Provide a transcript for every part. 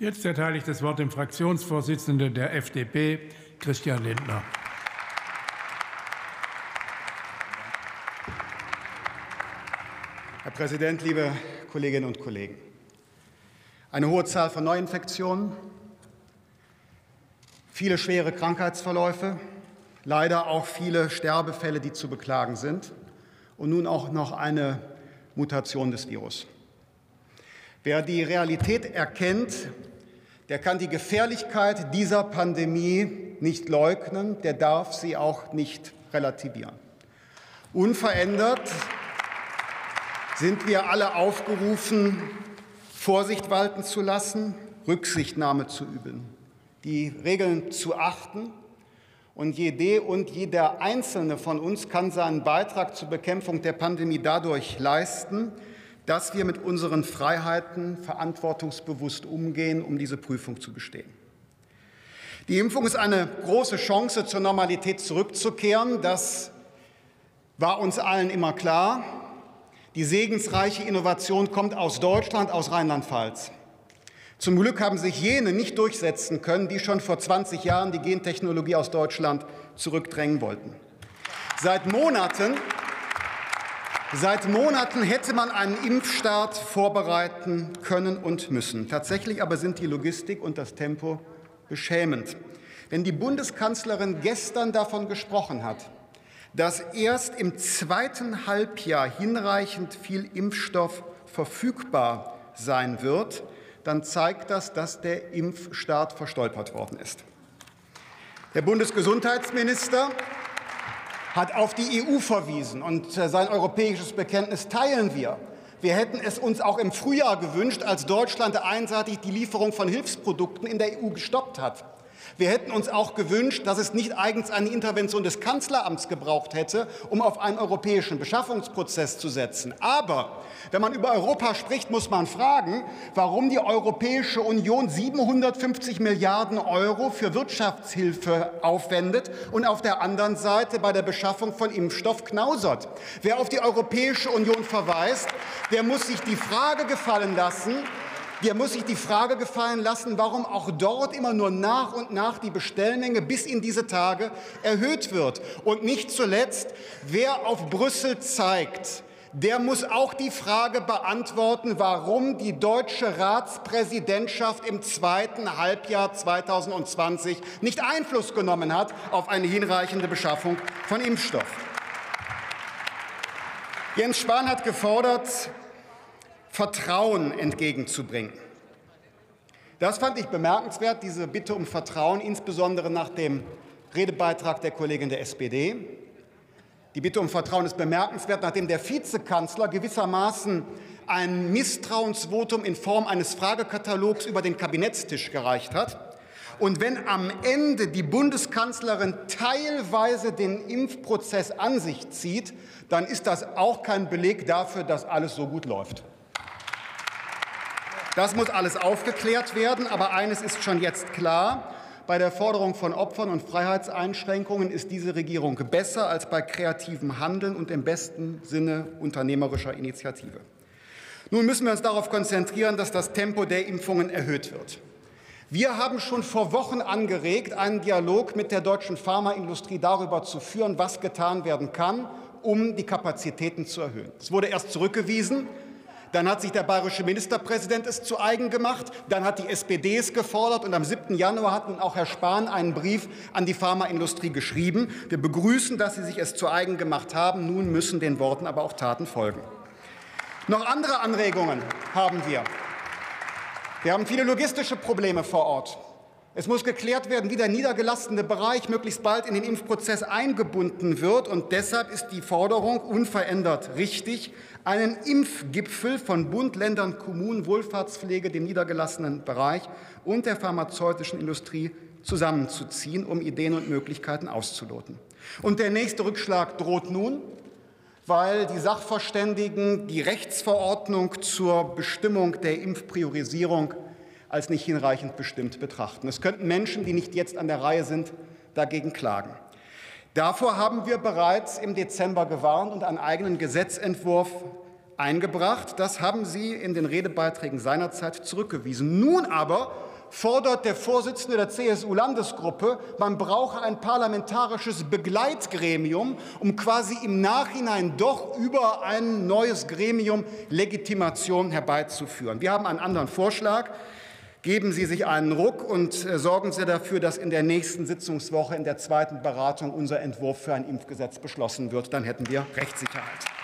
Jetzt erteile ich das Wort dem Fraktionsvorsitzenden der FDP, Christian Lindner. Herr Präsident, liebe Kolleginnen und Kollegen! Eine hohe Zahl von Neuinfektionen, viele schwere Krankheitsverläufe, leider auch viele Sterbefälle, die zu beklagen sind, und nun auch noch eine Mutation des Virus. Wer die Realität erkennt, der kann die Gefährlichkeit dieser Pandemie nicht leugnen, der darf sie auch nicht relativieren. Unverändert sind wir alle aufgerufen, Vorsicht walten zu lassen, Rücksichtnahme zu üben, die Regeln zu achten. Und jede und jeder Einzelne von uns kann seinen Beitrag zur Bekämpfung der Pandemie dadurch leisten, dass wir mit unseren Freiheiten verantwortungsbewusst umgehen, um diese Prüfung zu bestehen. Die Impfung ist eine große Chance, zur Normalität zurückzukehren. Das war uns allen immer klar. Die segensreiche Innovation kommt aus Deutschland, aus Rheinland-Pfalz. Zum Glück haben sich jene nicht durchsetzen können, die schon vor 20 Jahren die Gentechnologie aus Deutschland zurückdrängen wollten. Seit Monaten hätte man einen Impfstart vorbereiten können und müssen. Tatsächlich aber sind die Logistik und das Tempo beschämend. Wenn die Bundeskanzlerin gestern davon gesprochen hat, dass erst im zweiten Halbjahr hinreichend viel Impfstoff verfügbar sein wird, dann zeigt das, dass der Impfstart verstolpert worden ist. Der Bundesgesundheitsminister hat auf die EU verwiesen, und sein europäisches Bekenntnis teilen wir. Wir hätten es uns auch im Frühjahr gewünscht, als Deutschland einseitig die Lieferung von Hilfsprodukten in der EU gestoppt hat. Wir hätten uns auch gewünscht, dass es nicht eigens eine Intervention des Kanzleramts gebraucht hätte, um auf einen europäischen Beschaffungsprozess zu setzen. Aber wenn man über Europa spricht, muss man fragen, warum die Europäische Union 750 Milliarden € für Wirtschaftshilfe aufwendet und auf der anderen Seite bei der Beschaffung von Impfstoff knausert. Wer auf die Europäische Union verweist, der muss sich die Frage gefallen lassen, warum auch dort immer nur nach und nach die Bestellmenge bis in diese Tage erhöht wird. Und nicht zuletzt, wer auf Brüssel zeigt, der muss auch die Frage beantworten, warum die deutsche Ratspräsidentschaft im zweiten Halbjahr 2020 nicht Einfluss genommen hat auf eine hinreichende Beschaffung von Impfstoff. Jens Spahn hat gefordert, Vertrauen entgegenzubringen. Das fand ich bemerkenswert, diese Bitte um Vertrauen, insbesondere nach dem Redebeitrag der Kollegin der SPD. Die Bitte um Vertrauen ist bemerkenswert, nachdem der Vizekanzler gewissermaßen ein Misstrauensvotum in Form eines Fragekatalogs über den Kabinettstisch gereicht hat. Und wenn am Ende die Bundeskanzlerin teilweise den Impfprozess an sich zieht, dann ist das auch kein Beleg dafür, dass alles so gut läuft. Das muss alles aufgeklärt werden, aber eines ist schon jetzt klar: Bei der Forderung von Opfern und Freiheitseinschränkungen ist diese Regierung besser als bei kreativem Handeln und im besten Sinne unternehmerischer Initiative. Nun müssen wir uns darauf konzentrieren, dass das Tempo der Impfungen erhöht wird. Wir haben schon vor Wochen angeregt, einen Dialog mit der deutschen Pharmaindustrie darüber zu führen, was getan werden kann, um die Kapazitäten zu erhöhen. Es wurde erst zurückgewiesen. Dann hat sich der bayerische Ministerpräsident es zu eigen gemacht. Dann hat die SPD es gefordert. Und am 7. Januar hat nun auch Herr Spahn einen Brief an die Pharmaindustrie geschrieben. Wir begrüßen, dass Sie sich es zu eigen gemacht haben. Nun müssen den Worten aber auch Taten folgen. Noch andere Anregungen haben wir. Wir haben viele logistische Probleme vor Ort. Es muss geklärt werden, wie der niedergelassene Bereich möglichst bald in den Impfprozess eingebunden wird. Und deshalb ist die Forderung unverändert richtig, einen Impfgipfel von Bund, Ländern, Kommunen, Wohlfahrtspflege, dem niedergelassenen Bereich und der pharmazeutischen Industrie zusammenzuziehen, um Ideen und Möglichkeiten auszuloten. Und der nächste Rückschlag droht nun, weil die Sachverständigen die Rechtsverordnung zur Bestimmung der Impfpriorisierung als nicht hinreichend bestimmt betrachten. Es könnten Menschen, die nicht jetzt an der Reihe sind, dagegen klagen. Davor haben wir bereits im Dezember gewarnt und einen eigenen Gesetzentwurf eingebracht. Das haben Sie in den Redebeiträgen seinerzeit zurückgewiesen. Nun aber fordert der Vorsitzende der CSU-Landesgruppe, man brauche ein parlamentarisches Begleitgremium, um quasi im Nachhinein doch über ein neues Gremium Legitimation herbeizuführen. Wir haben einen anderen Vorschlag. Geben Sie sich einen Ruck und sorgen Sie dafür, dass in der nächsten Sitzungswoche in der zweiten Beratung unser Entwurf für ein Impfgesetz beschlossen wird. Dann hätten wir Rechtssicherheit.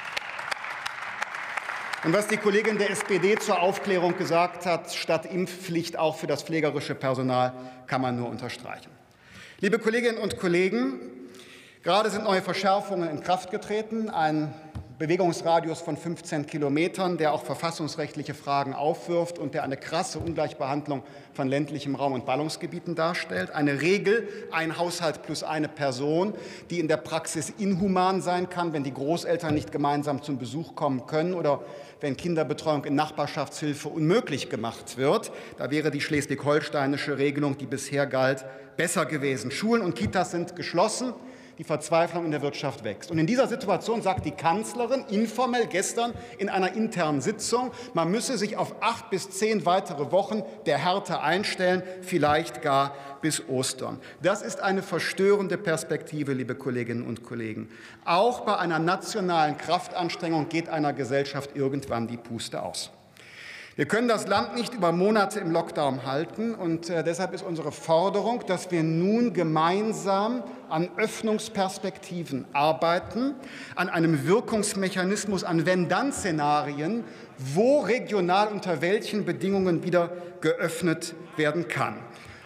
Und was die Kollegin der SPD zur Aufklärung gesagt hat, statt Impfpflicht auch für das pflegerische Personal, kann man nur unterstreichen. Liebe Kolleginnen und Kollegen, gerade sind neue Verschärfungen in Kraft getreten. Ein Bewegungsradius von 15 Kilometern, der auch verfassungsrechtliche Fragen aufwirft und der eine krasse Ungleichbehandlung von ländlichem Raum und Ballungsgebieten darstellt. Eine Regel, ein Haushalt plus eine Person, die in der Praxis inhuman sein kann, wenn die Großeltern nicht gemeinsam zum Besuch kommen können oder wenn Kinderbetreuung in Nachbarschaftshilfe unmöglich gemacht wird. Da wäre die schleswig-holsteinische Regelung, die bisher galt, besser gewesen. Schulen und Kitas sind geschlossen. Die Verzweiflung in der Wirtschaft wächst. Und in dieser Situation sagt die Kanzlerin informell gestern in einer internen Sitzung, man müsse sich auf 8 bis 10 weitere Wochen der Härte einstellen, vielleicht gar bis Ostern. Das ist eine verstörende Perspektive, liebe Kolleginnen und Kollegen. Auch bei einer nationalen Kraftanstrengung geht einer Gesellschaft irgendwann die Puste aus. Wir können das Land nicht über Monate im Lockdown halten, und deshalb ist unsere Forderung, dass wir nun gemeinsam an Öffnungsperspektiven arbeiten, an einem Wirkungsmechanismus, an Wenn-Dann-Szenarien, wo regional unter welchen Bedingungen wieder geöffnet werden kann.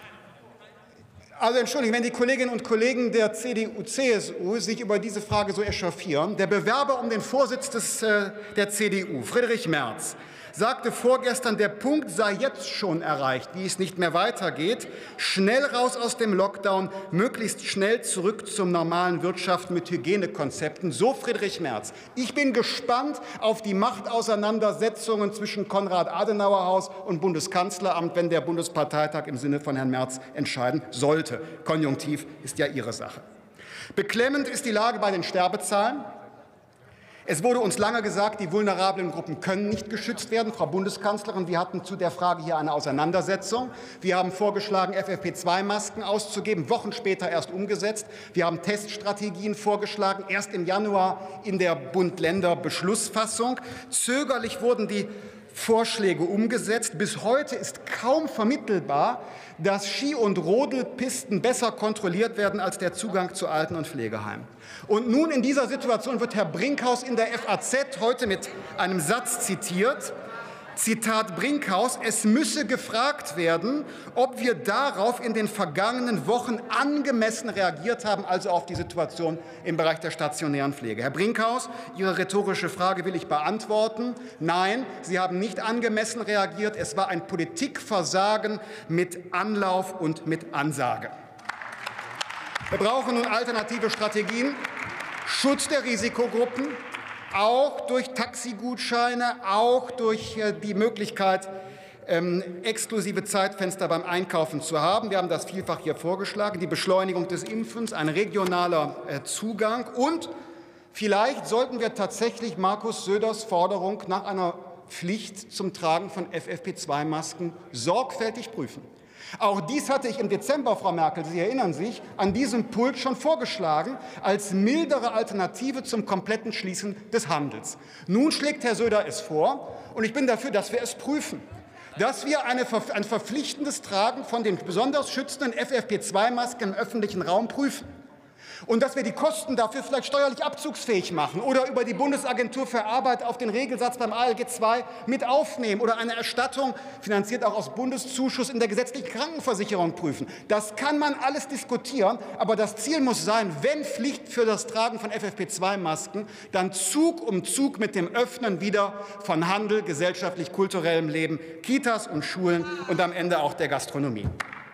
Also entschuldigen, wenn die Kolleginnen und Kollegen der CDU, CSU sich über diese Frage so echauffieren. Der Bewerber um den Vorsitz der CDU, Friedrich Merz, sagte vorgestern, der Punkt sei jetzt schon erreicht, wie es nicht mehr weitergeht. Schnell raus aus dem Lockdown, möglichst schnell zurück zur normalen Wirtschaft mit Hygienekonzepten. So Friedrich Merz. Ich bin gespannt auf die Machtauseinandersetzungen zwischen Konrad-Adenauer-Haus und Bundeskanzleramt, wenn der Bundesparteitag im Sinne von Herrn Merz entscheiden sollte. Konjunktiv ist ja Ihre Sache. Beklemmend ist die Lage bei den Sterbezahlen. Es wurde uns lange gesagt, die vulnerablen Gruppen können nicht geschützt werden. Frau Bundeskanzlerin, wir hatten zu der Frage hier eine Auseinandersetzung. Wir haben vorgeschlagen, FFP2-Masken auszugeben, Wochen später erst umgesetzt. Wir haben Teststrategien vorgeschlagen, erst im Januar in der Bund-Länder-Beschlussfassung. Zögerlich wurden die Vorschläge umgesetzt. Bis heute ist kaum vermittelbar, dass Ski- und Rodelpisten besser kontrolliert werden als der Zugang zu Alten- und Pflegeheimen. Und nun in dieser Situation wird Herr Brinkhaus in der FAZ heute mit einem Satz zitiert. Zitat Brinkhaus: Es müsse gefragt werden, ob wir darauf in den vergangenen Wochen angemessen reagiert haben, also auf die Situation im Bereich der stationären Pflege. Herr Brinkhaus, Ihre rhetorische Frage will ich beantworten. Nein, Sie haben nicht angemessen reagiert. Es war ein Politikversagen mit Anlauf und mit Ansage. Wir brauchen nun alternative Strategien, Schutz der Risikogruppen, auch durch Taxigutscheine, auch durch die Möglichkeit, exklusive Zeitfenster beim Einkaufen zu haben. Wir haben das vielfach hier vorgeschlagen, die Beschleunigung des Impfens, ein regionaler Zugang. Und vielleicht sollten wir tatsächlich Markus Söders Forderung nach einer Pflicht zum Tragen von FFP2-Masken sorgfältig prüfen. Auch dies hatte ich im Dezember, Frau Merkel, Sie erinnern sich, an diesem Pult schon vorgeschlagen, als mildere Alternative zum kompletten Schließen des Handels. Nun schlägt Herr Söder es vor, und ich bin dafür, dass wir es prüfen, dass wir ein verpflichtendes Tragen von den besonders schützenden FFP2-Masken im öffentlichen Raum prüfen. Und dass wir die Kosten dafür vielleicht steuerlich abzugsfähig machen oder über die Bundesagentur für Arbeit auf den Regelsatz beim ALG II mit aufnehmen oder eine Erstattung, finanziert auch aus Bundeszuschuss, in der gesetzlichen Krankenversicherung prüfen. Das kann man alles diskutieren, aber das Ziel muss sein, wenn Pflicht für das Tragen von FFP2-Masken, dann Zug um Zug mit dem Öffnen wieder von Handel, gesellschaftlich-kulturellem Leben, Kitas und Schulen und am Ende auch der Gastronomie.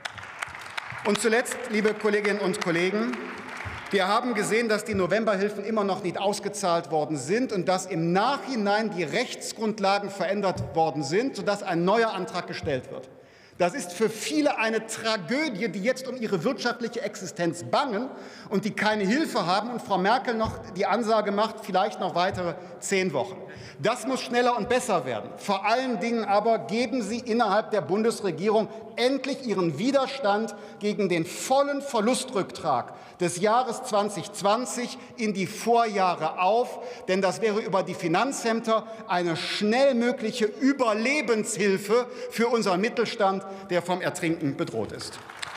Und zuletzt, liebe Kolleginnen und Kollegen, wir haben gesehen, dass die Novemberhilfen immer noch nicht ausgezahlt worden sind und dass im Nachhinein die Rechtsgrundlagen verändert worden sind, sodass ein neuer Antrag gestellt wird. Das ist für viele eine Tragödie, die jetzt um ihre wirtschaftliche Existenz bangen und die keine Hilfe haben. Und Frau Merkel noch die Ansage macht, vielleicht noch weitere 10 Wochen. Das muss schneller und besser werden. Vor allen Dingen aber geben Sie innerhalb der Bundesregierung endlich ihren Widerstand gegen den vollen Verlustrücktrag des Jahres 2020 in die Vorjahre auf, denn das wäre über die Finanzämter eine schnell mögliche Überlebenshilfe für unseren Mittelstand, der vom Ertrinken bedroht ist.